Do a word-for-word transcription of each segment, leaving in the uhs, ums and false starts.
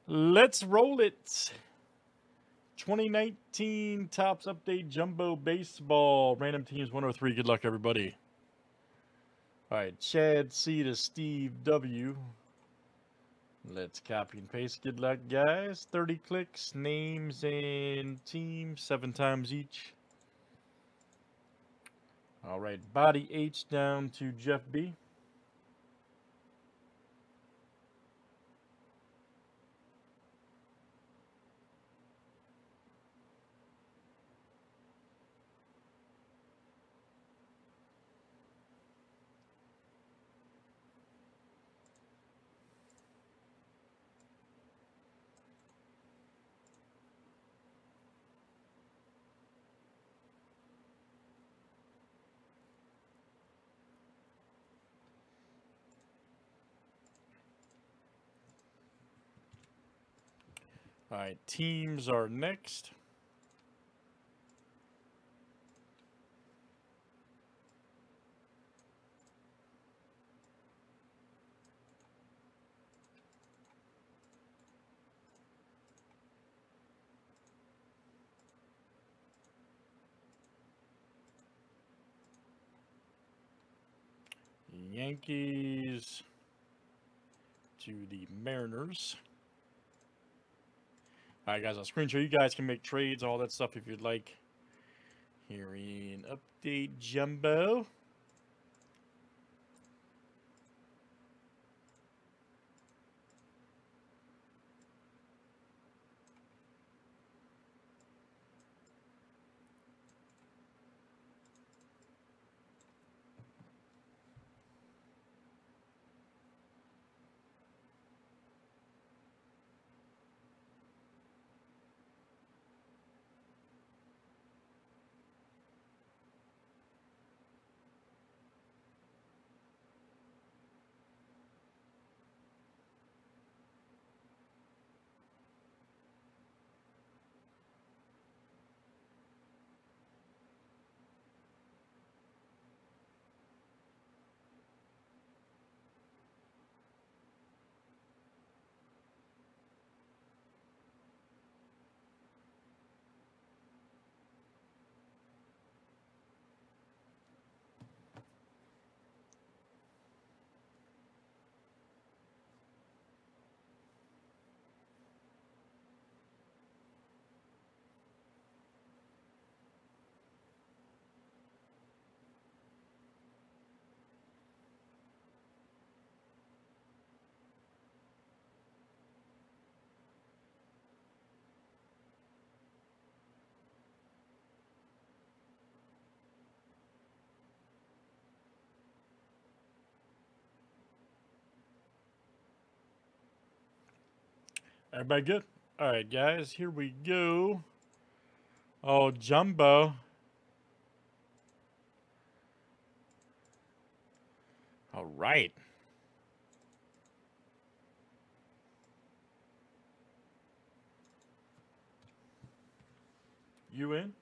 Let's roll it. twenty nineteen Topps Update Jumbo Baseball. Random Teams one oh three. Good luck, everybody. All right, Chad C to Steve W. Let's copy and paste. Good luck, guys. thirty clicks, names and teams, seven times each. All right, Body H down to Jeff B. All right, teams are next. Yankees to the Mariners. All right, guys, I'll screen share. You guys can make trades, all that stuff if you'd like. Here in Update Jumbo. Everybody good? All right, guys, here we go. Oh, Jumbo. All right. You in?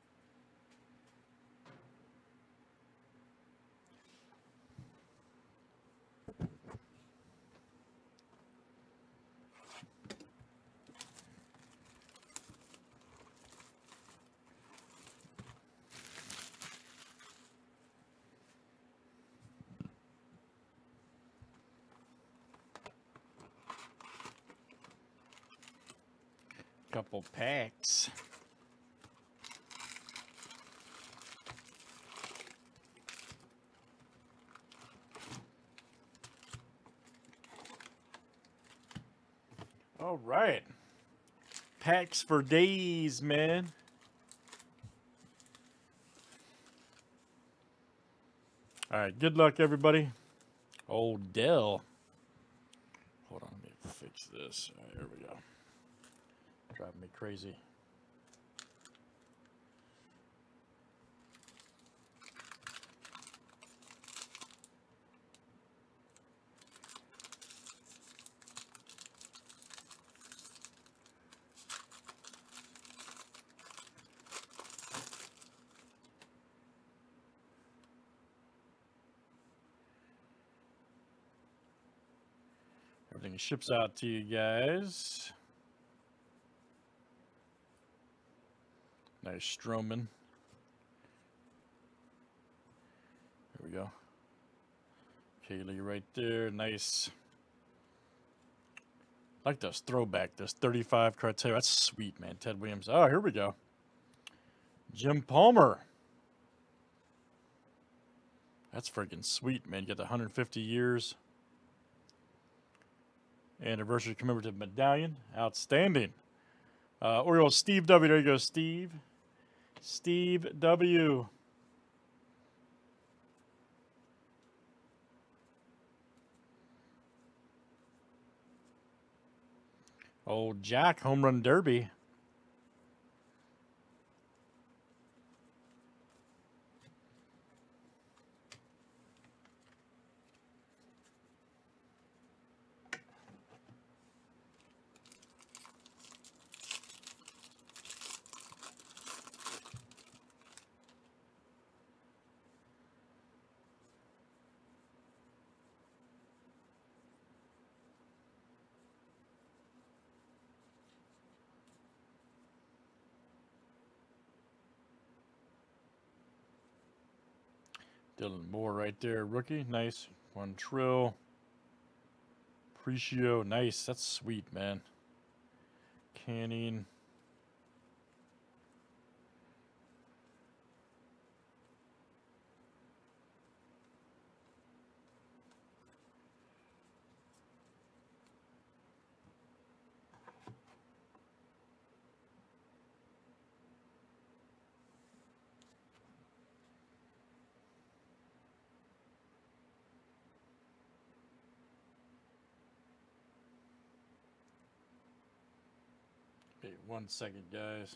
Couple packs. All right. Packs for days, man. All right, good luck, everybody. Odell. Hold on, let me fix this. All right, here we go. Driving me crazy. Everything ships out to you guys. Nice Stroman. There we go. Kaylee right there. Nice. I like this throwback. This thirty-five criteria. That's sweet, man. Ted Williams. Oh, here we go. Jim Palmer. That's freaking sweet, man. You get the one hundred fifty years anniversary commemorative medallion. Outstanding. Uh, Orioles, Steve W. There you go, Steve. Steve W. Old Jack, home run derby. Dylan Moore right there, rookie. Nice. One trill. Appreciate. Nice. That's sweet, man. Canning. Wait one second, guys.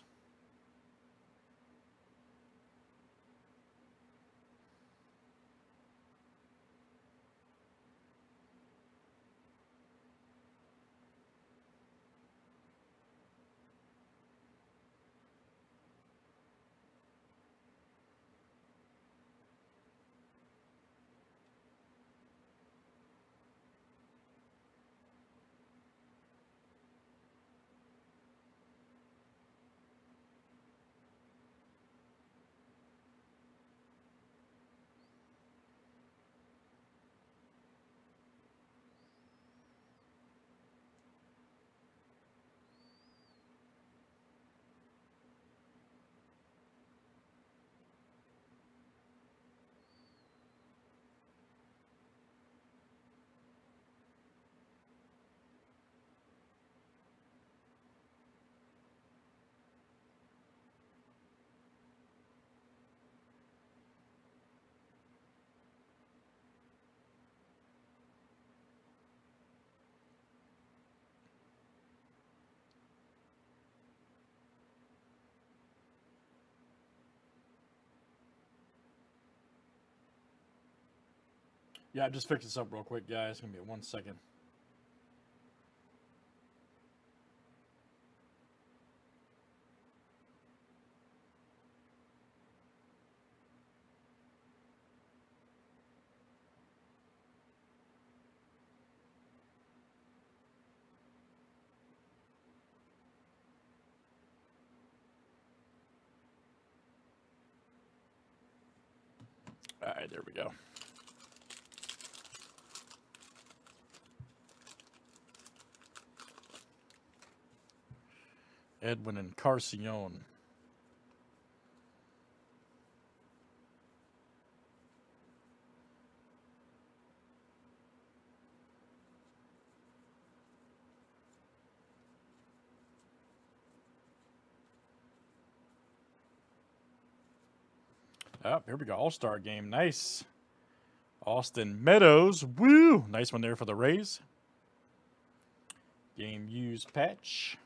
Yeah, just fix this up real quick, guys. It's going to be one second. All right, there we go. Edwin and Carcione. Oh, here we go. All-Star game. Nice. Austin Meadows. Woo! Nice one there for the Rays. Game used patch.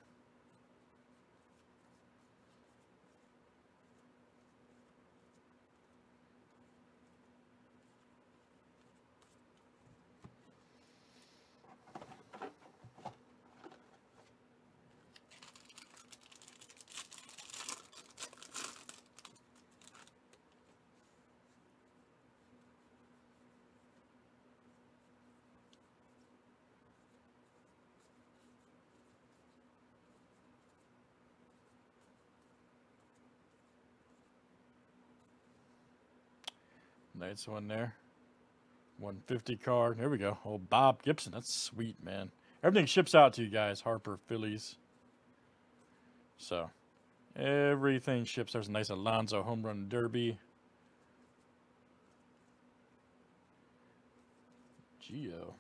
Nice one there. one fifty card. There we go. Oh, Bob Gibson. That's sweet, man. Everything ships out to you guys. Harper, Phillies. So, everything ships. There's a nice Alonso home run derby. Geo.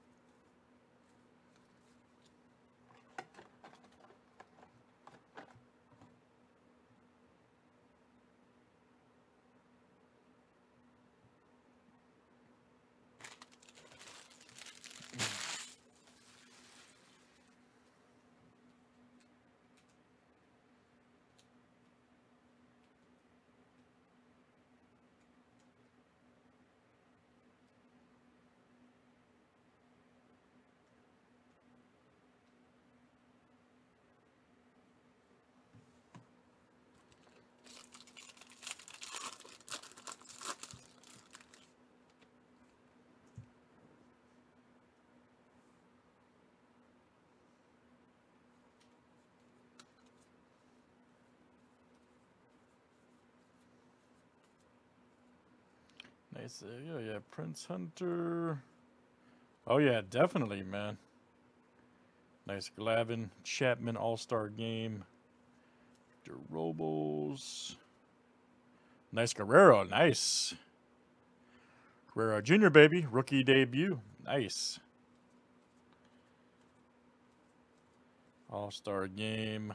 Nice. Uh, yeah, yeah. Prince Hunter. Oh, yeah, definitely, man. Nice Glavin. Chapman All-Star Game. Robles. Nice Guerrero. Nice. Guerrero Junior, baby. Rookie debut. Nice. All-Star Game.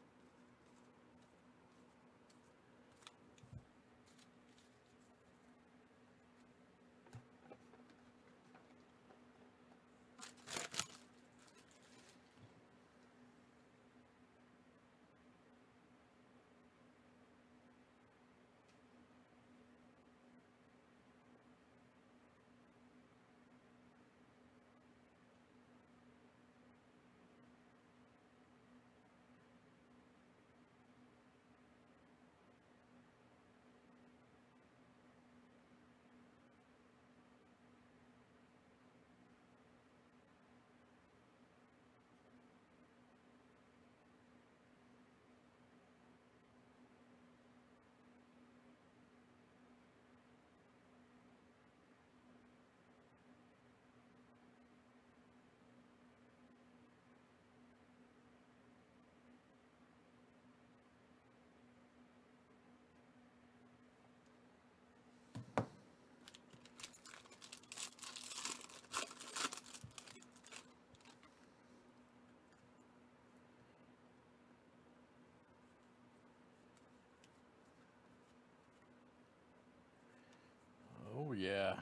Oh, yeah.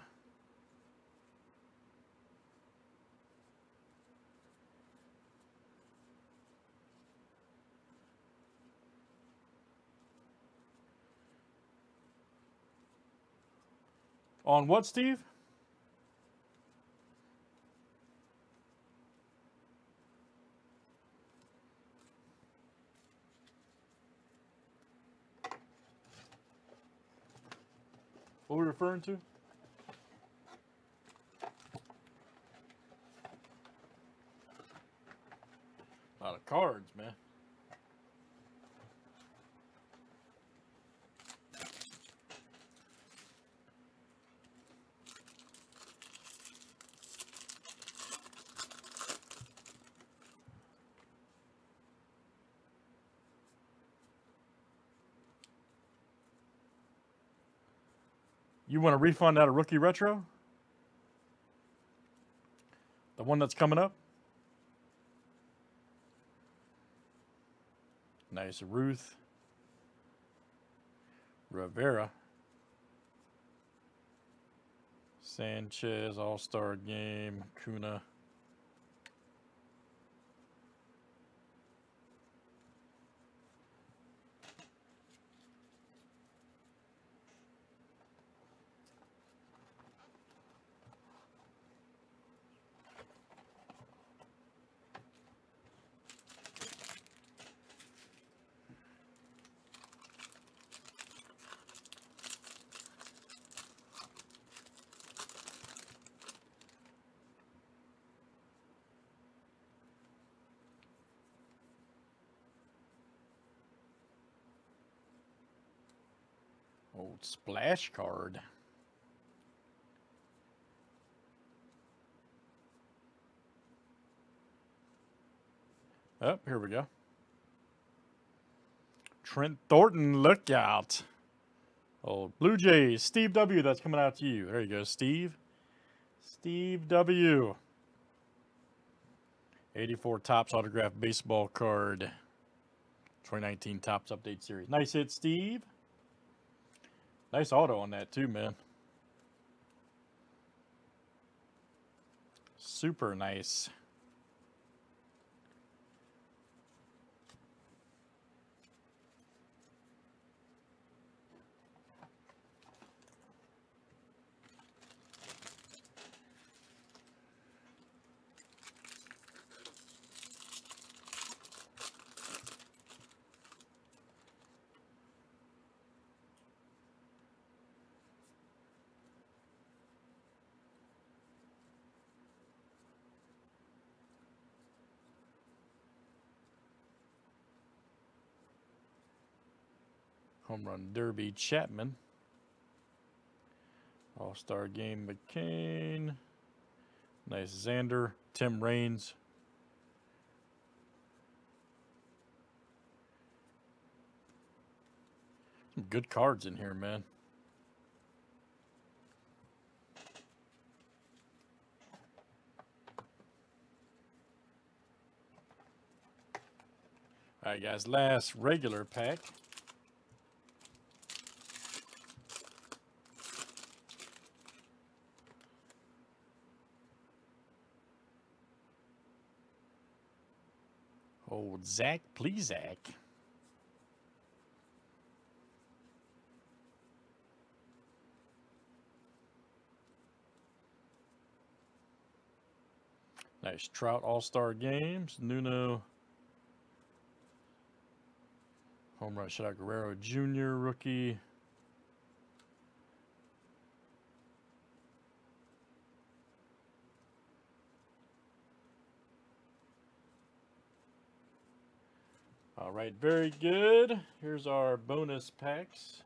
On what, Steve? What are we referring to? A lot of cards, man. You want a refund out of Rookie Retro? The one that's coming up? Nice. Ruth. Rivera. Sanchez, All-Star Game. Kuna. Old splash card. Oh, here we go. Trent Thornton, look out. Old Blue Jays, Steve W. That's coming out to you. There you go, Steve. Steve W. eighty-four Topps autographed baseball card. twenty nineteen Topps Update Series. Nice hit, Steve. Nice auto on that, too, man. Super nice. Home Run Derby Chapman. All-Star Game McCain. Nice Xander. Tim Raines. Some good cards in here, man. All right, guys. Last regular pack. Old Zach Plesac. Nice Trout All-Star Games. Nuno. Home run shutout Guerrero Junior rookie. All right, very good. Here's our bonus packs.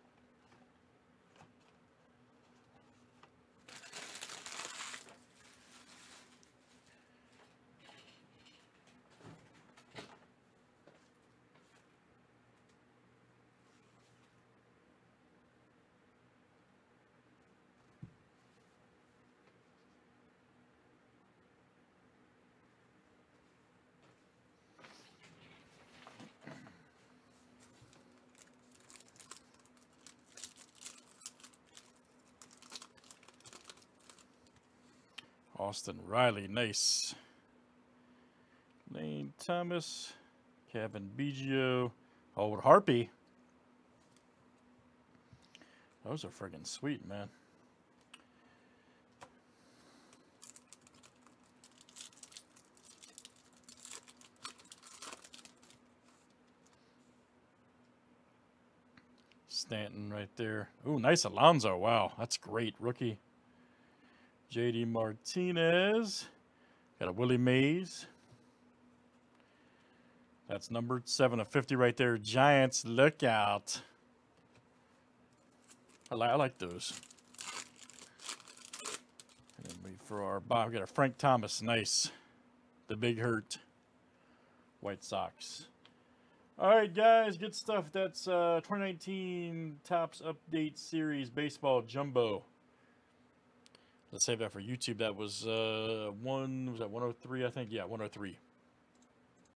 Austin Riley, nice. Lane Thomas, Kevin Biggio, Old Harpy. Those are friggin' sweet, man. Stanton right there. Ooh, nice Alonso. Wow, that's great. Rookie. J D Martinez. Got a Willie Mays. That's numbered seven of fifty right there. Giants, look out. I, li I like those. And then we, for our Bob, we got a Frank Thomas. Nice. The Big Hurt. White Sox. All right, guys, good stuff. That's uh, twenty nineteen Topps Update Series Baseball Jumbo. Let's save that for YouTube. That was uh, one, was that one oh three, I think? Yeah, one oh three.